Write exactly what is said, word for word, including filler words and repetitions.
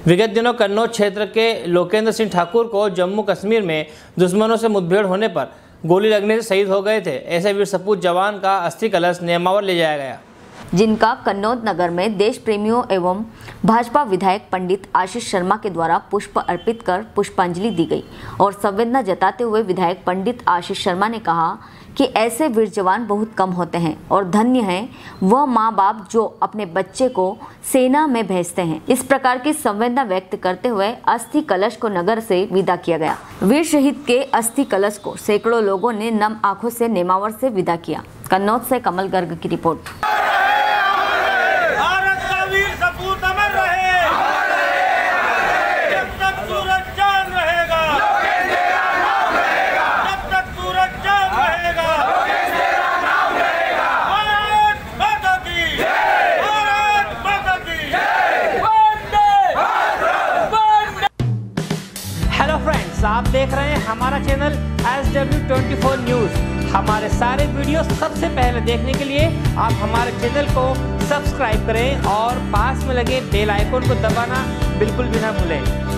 विगत दिनों कन्नौज क्षेत्र के लोकेंद्र सिंह ठाकुर को जम्मू कश्मीर में दुश्मनों से मुठभेड़ होने पर गोली लगने से शहीद हो गए थे। ऐसे वीर सपूत जवान का अस्थि कलश नेमावर ले जाया गया, जिनका कन्नौज नगर में देश प्रेमियों एवं भाजपा विधायक पंडित आशीष शर्मा के द्वारा पुष्प अर्पित कर पुष्पांजलि दी गई। और संवेदना जताते हुए विधायक पंडित आशीष शर्मा ने कहा कि ऐसे वीर जवान बहुत कम होते हैं और धन्य हैं वह माँ बाप जो अपने बच्चे को सेना में भेजते हैं। इस प्रकार की संवेदना व्यक्त करते हुए अस्थि कलश को नगर से विदा किया गया। वीर शहीद के अस्थि कलश को सैकड़ों लोगों ने नम आंखों से नेमावर से विदा किया। कन्नौज से कमल गर्ग की रिपोर्ट। हेलो फ्रेंड्स, आप देख रहे हैं हमारा channel S W twenty four news. हमारे सारे वीडियो सबसे पहले देखने के लिए आप हमारे चैनल को सब्सक्राइब करें और पास में लगे बेल आइकन को दबाना बिल्कुल भी ना भूलें।